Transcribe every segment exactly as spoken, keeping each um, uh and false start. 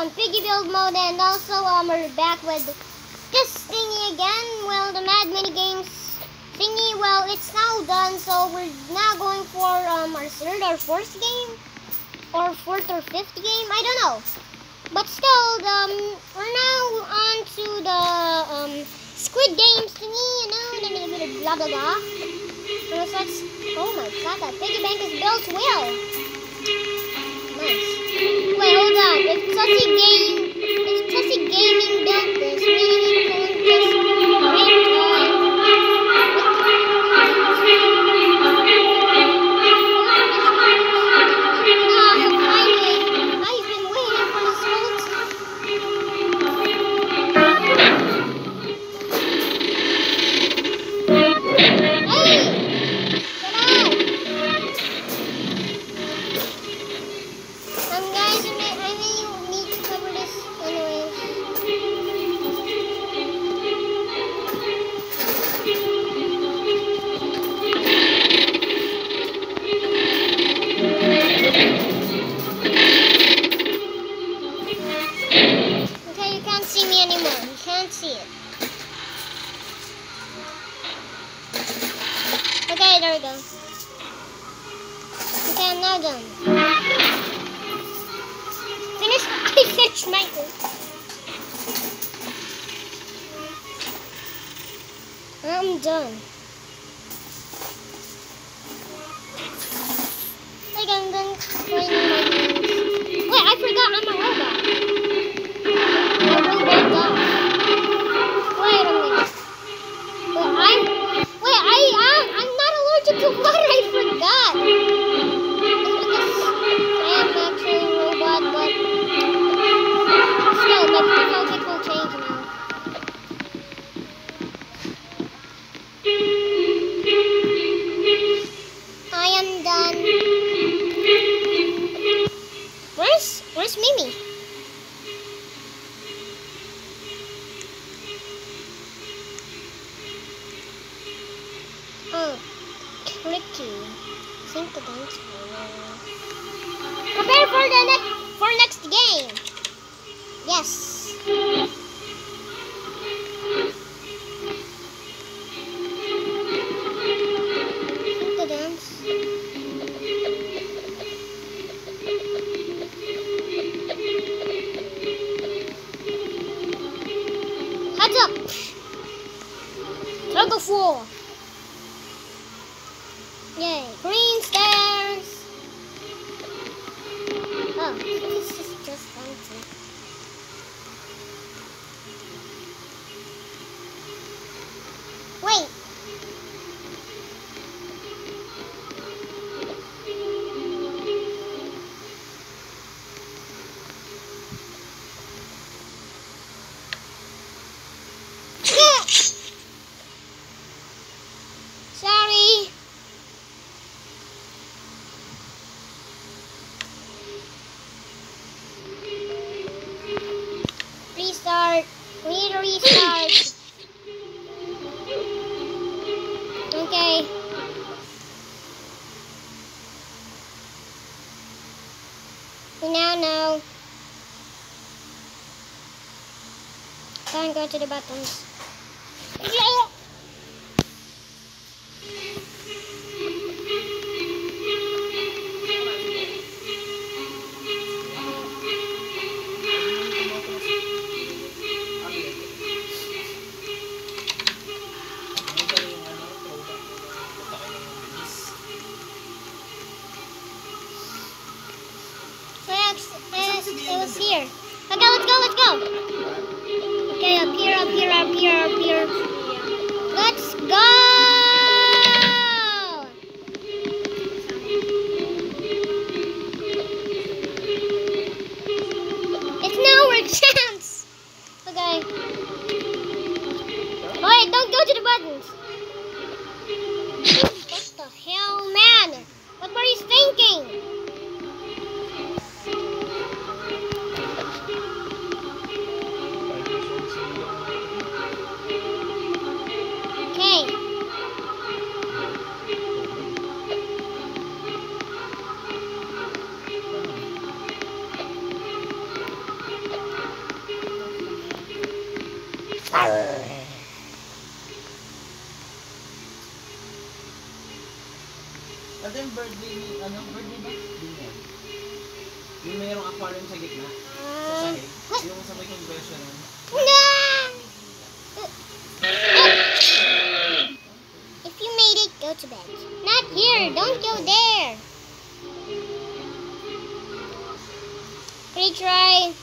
on Piggy Build mode, and also um, we're back with this thingy again. Well, the Mad Mini Games thingy, well, it's now done, so we're now going for um, our third or fourth game, or fourth or fifth game, I don't know. But still, um, we're now on to the um, Squid Games thingy, you know, the blah blah blah. And so let's, oh my god, that piggy bank is built well. Nice. Wait, hold on. If Tussie Game, if Tussie Gaming built this, meaning he couldn't just wait time. Ah, finally. I've been waiting for this whole time. Hey! Get out! Um, guys, I may, I may need to cover this anyways. Okay, you can't see me anymore. You can't see it. Okay, there we go. Okay, I'm now done. Finish, I finished my I'm done. Like I'm done playing my games. Wait, I forgot I'm a robot. A robot dog. Wait a minute. Wait, I'm wait, I am I'm not allergic to water, I forgot. It's because I am actually a robot, but still, my profile will change now. I am done. Where's Where's Mimi? Oh, tricky. Think the dance floor. Prepare for the next for next game. Yes. Think the dance. Heads up. Tug of war. Yay, green stairs! Oh, this is just fancy. Wait! Sorry! Restart. We need to restart. Okay. We now know. Go and go to the buttons. It was here. Okay, let's go, let's go. Okay, up here, up here, up here, up here. Let's go! It's now our chance. Okay. Alright, don't go to the buttons. What the hell, man? What were you thinking? Ano yung birthday ni, ano, birthday ba? Ganyan. Yung mayroong aquarium sa gitna. Sa sahig. Yung sa may conversion. If you made it, go to bed. Not here. Don't go there. Retry.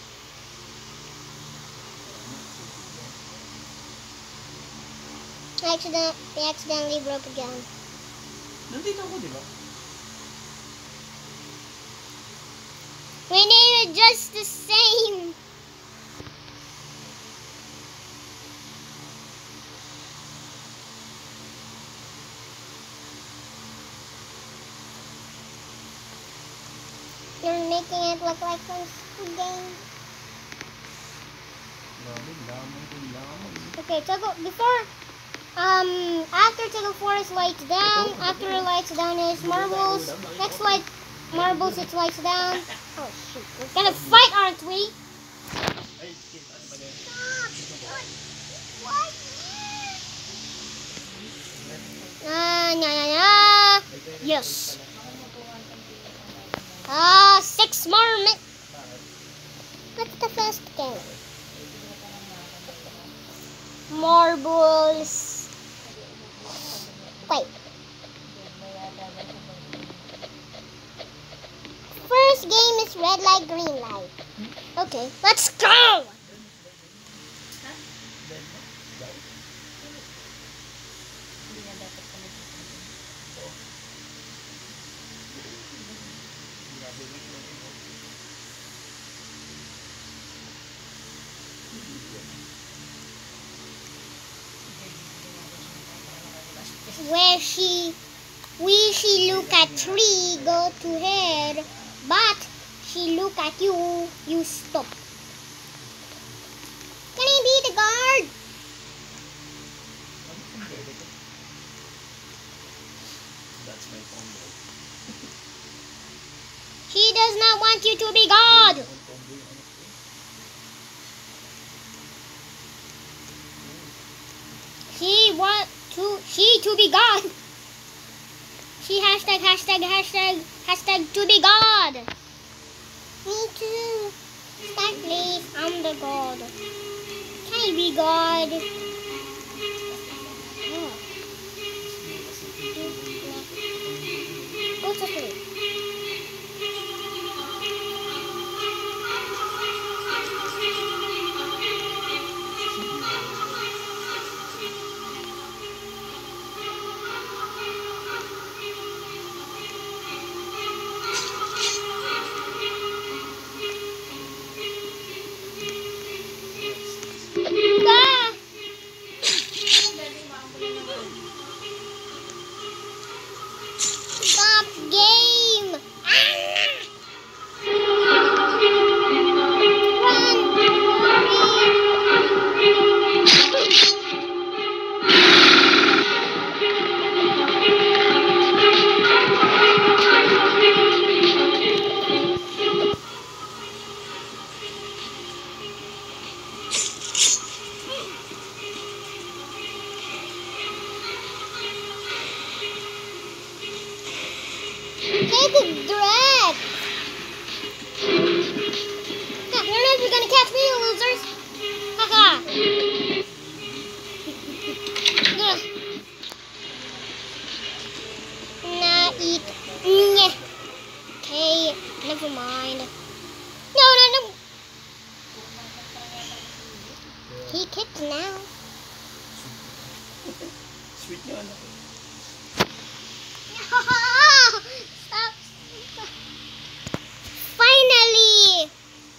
I accident I accidentally broke again. Nandito ako, di ba? We need it just the same. You're making it look like some Squid Game. Okay, Tuggle, before, um, after Tuggle Forest lights down, after it lights down is Marbles. Next light, Marbles, it lights down. Oh shoot, we're gonna fight, aren't we? Ah, nah, nah, nah. Yes. Ah, six more minutes. What's the first game? Marbles. Wait. First game is red light, green light. Okay, let's go! Where she, we she look at tree, go to head, but she look at you, you stop. Can I be the guard? That's my combo. She does not want you to be God. She want to, she to be God. She hashtag, hashtag, hashtag, hashtag to be God. Me too. Start please, I'm the God. Can I be God? Oh. Go to sleep. Stop game! Take it direct! Ha, you're never gonna catch me, you losers! Haha! Nah, eat. Nyeh. Okay, never mind. No, no, no! He kicked now. Sweet yun. Stop. Finally!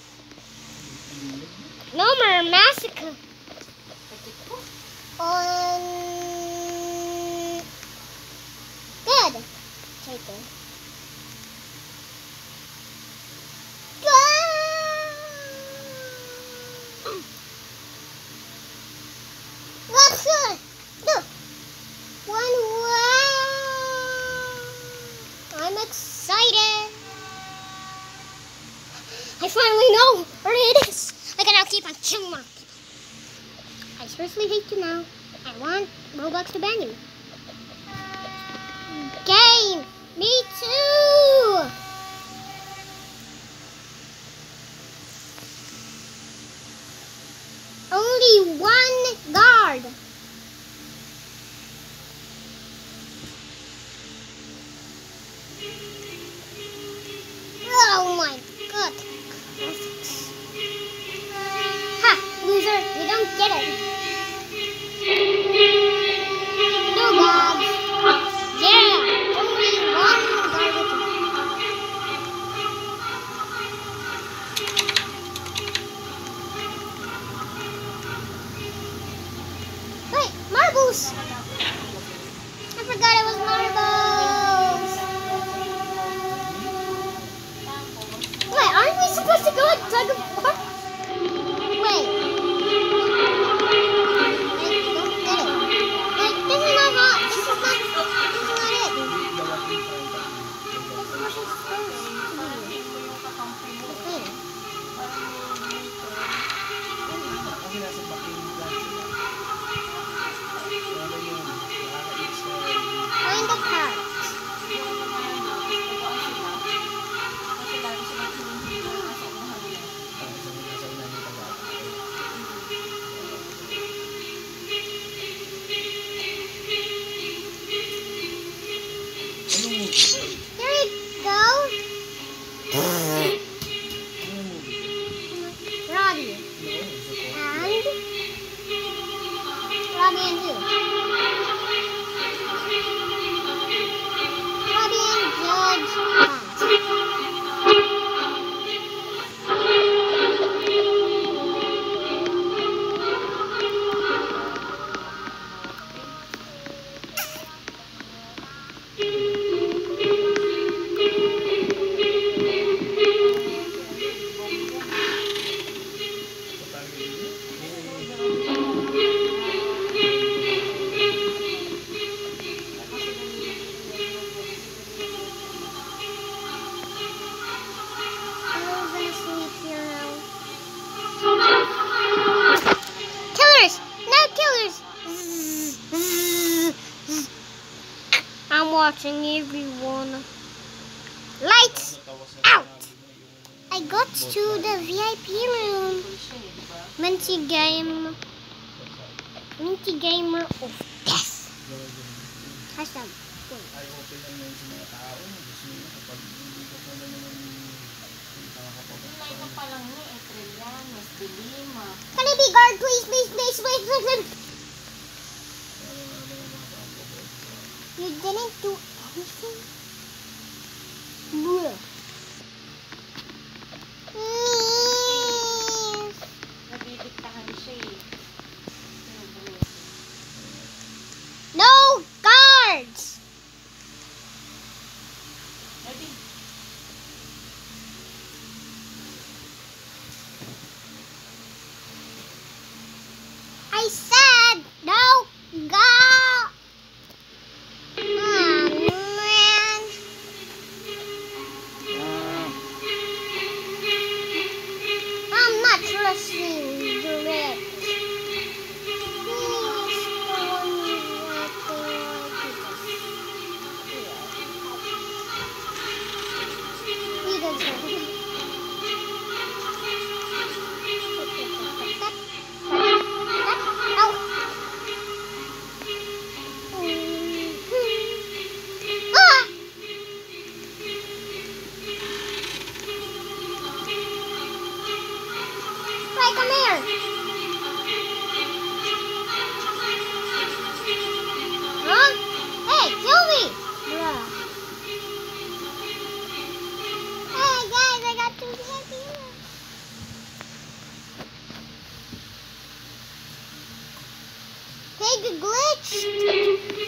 No more massacre. Um, good. Take it. What's good? Look. One wow. I'm excited. I finally know where it is. I can now keep on killing more people. I seriously hate you now. I want Roblox to ban you. Game! Me too! Only one guard. Oh my god. Ha! Loser, you don't get it. No gods. Yeah! Only one guard. Wait, marbles! I forgot it was marbles! Wait, aren't we supposed to go and tug of war? Wait. I don't get it. Like, this is not how, this is not, this is not it. This is what it's supposed to be. Okay. Kasi nasa baking plan sila. Ano yun? Nakaka-eat sa... Find the cards. Here we go. Robbie. And? Robbie and who? Robbie and Judge Pat. I'm watching everyone. Lights out! I got to the V I P room. Minty game. Minty gamer of death. Hashtag. Ay, open lang na yun sa mga tao. Gusto nyo kapag hindi ko pa naman Kulay ka pa lang ni April yan, Miss Dilima. Can I be guard, please, please, please, please, please, please. You didn't do anything? Bruh. Please. Nabibigtahan siya eh. No guards! Ready? I said no guards! Oh, man. I'm not trusting the red. Please don't let me do this. We don't come here. Huh? Hey, kill me. Bruh. Hey guys, I got two V I P. Pig glitched.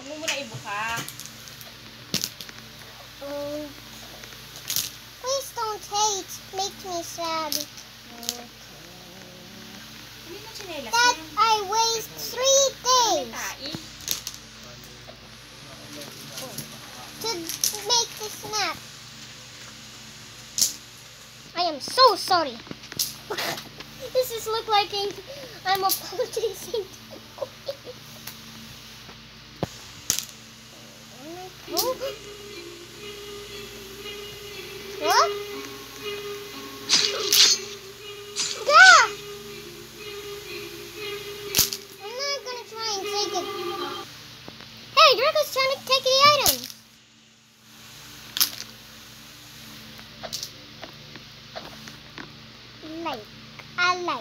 Huwag mo muna ibuka. Um, please don't hate. Make me sad. Hindi na chinelas That yan. I waste three May days tai. to make this map. I am so sorry. This is look like a, I'm apologizing. Oh. What? Yeah. I'm not gonna try and take it. Hey, Draco's trying to take the items. Like, I like.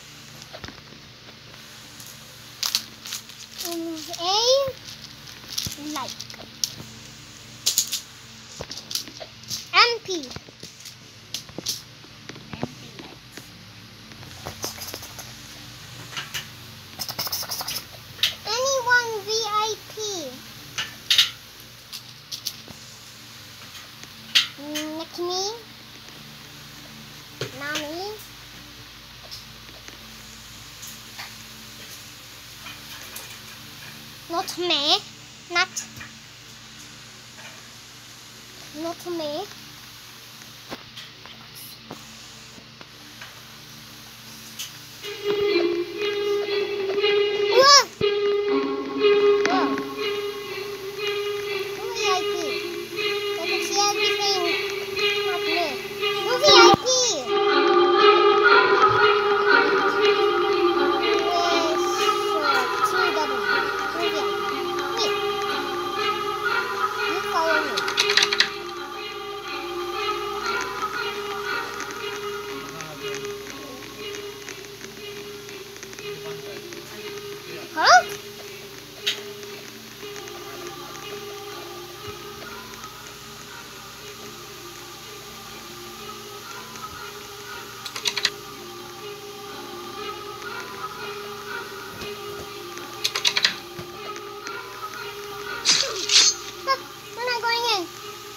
Um, A, like. M P. Empty lights. Anyone V I P. Nick me. Nami. Not me. Not. Not me. Whoa! Whoa. Who V I P? There's a C I P thing. Not me. Who V I P? Yes, sure. Two double. Who V I P? Me. You follow me. Huh? Look, we're not going in.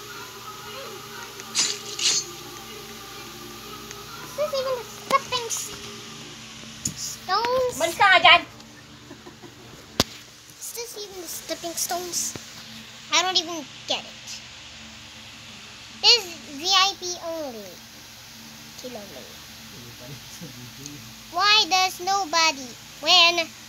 Is this even the stepping s- stones? Umalis ka nga dyan! Is this even the stepping stones? I don't even get it. This is V I P only. Kilo me. Why does nobody when